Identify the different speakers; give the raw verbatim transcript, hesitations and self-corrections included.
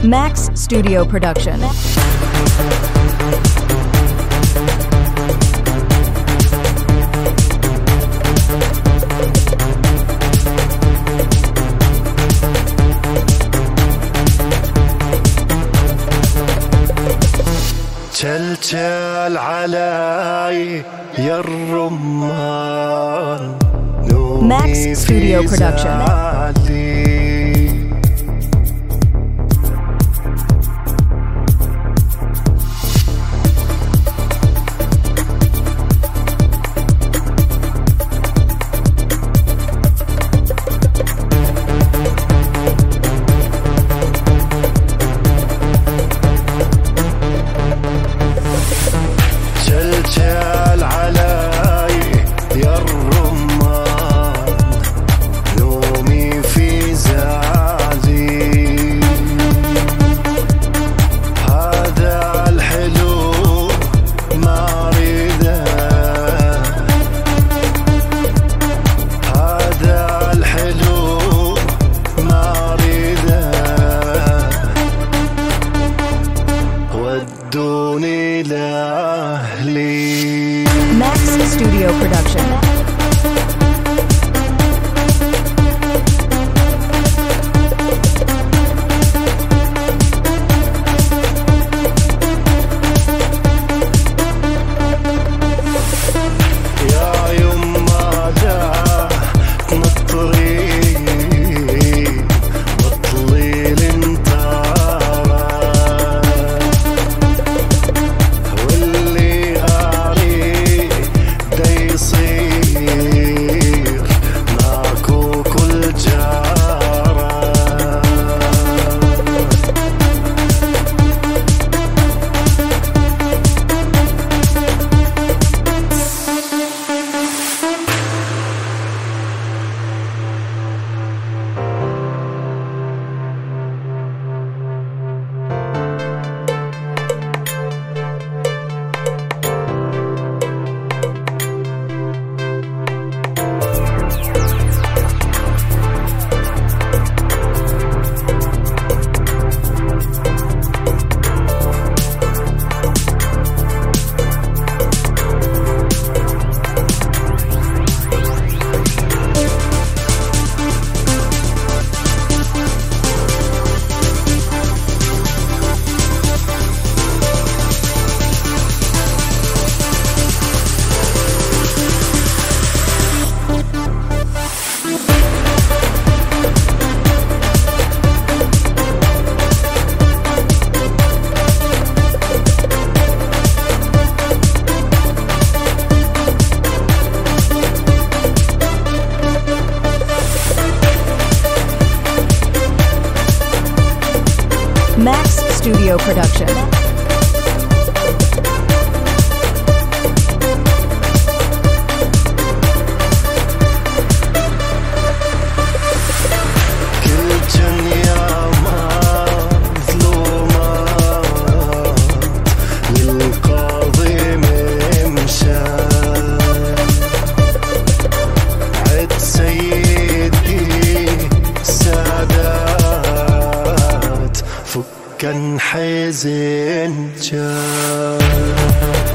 Speaker 1: Max Studio Production.
Speaker 2: تلتل علي يا الرمان
Speaker 1: Max Studio Production.
Speaker 2: تلتل علي يا الرمان نومي في زعلي هذا الحلو ما أريده هذا الحلو ما أريده ودوني لأهلي.
Speaker 1: Max Studio Production.
Speaker 2: يا يما دا تنطري بطلي الانطارة واللي أريد دا يصير ماكو كل جارة.
Speaker 1: Max Studio Production.
Speaker 2: كل دنيا مظلومات للقاضي ممشى عد سيدي سادات فكن حزن جاء.